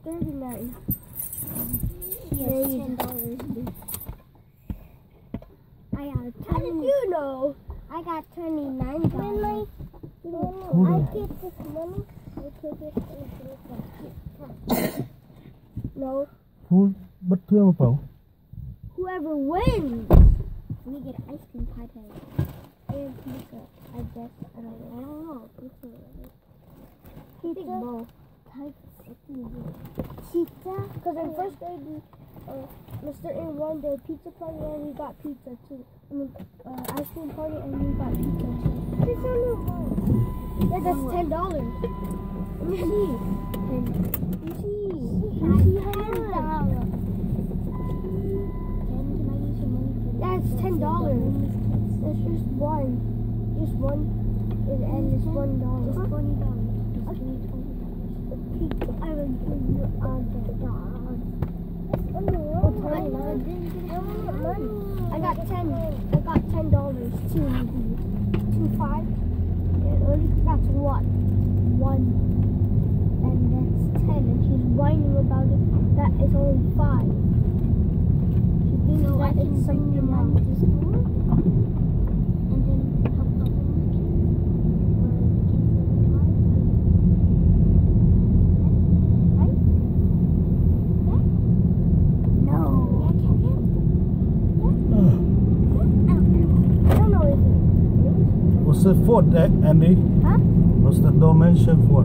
$39. Yes, $10. How did you know? I got $29. When I get this money, I take it and No. Phun bất thương bảo. Whoever wins. we get ice cream pie and pizza. I guess I don't know. Pizza. Pizza. Because in first grade, Mr. In won the pizza party and we got pizza too. I mean, ice cream party and we got pizza too. There's only one. Yeah, that's $10. Let me see. Let me see. Yeah, it's $10. That's just one. Just one. And it's $1. Just $20. Pizza. I will give you all the dollars. I got $10. I got $10. Two 5. That's what? 1. And that's 10. And she's whining about it. That is only 5. She thinks So I that can it's bring your something mom else. to school and then help the homeless What's it for, Andy? Huh? What's the donation for?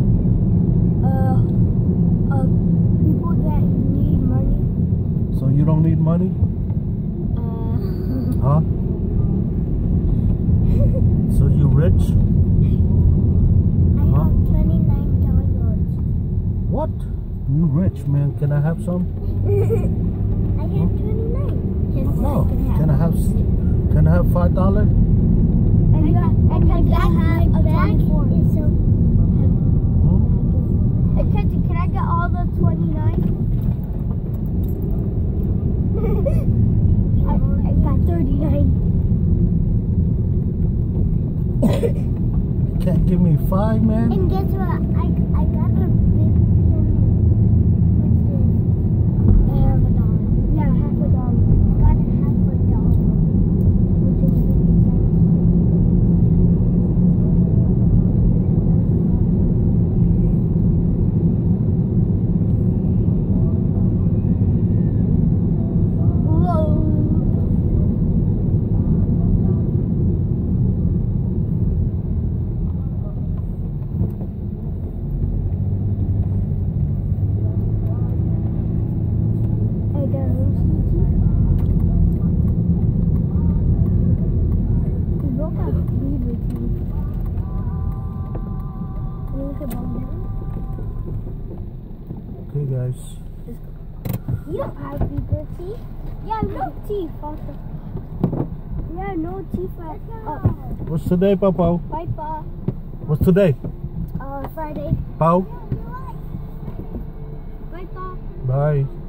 People that need money. So you don't need money? Huh? So you rich? I have $29. What? You rich, man. Can I have some? I have 29. Just No. so Can I have $5? And you have a bag is so Hey, Kenzie, can I get all the 29? I got 39. Can't give me 5, man? And guess what? I got a big what's this? $1. Yeah, $50. I got a $50. Which is 50 cents. Okay, guys. You don't have bigger teeth. Yeah, no teeth. Yeah, no teeth. What's today, Papa? Bye, Pa. What's today? Friday. Pao? Bye, Pa. Bye.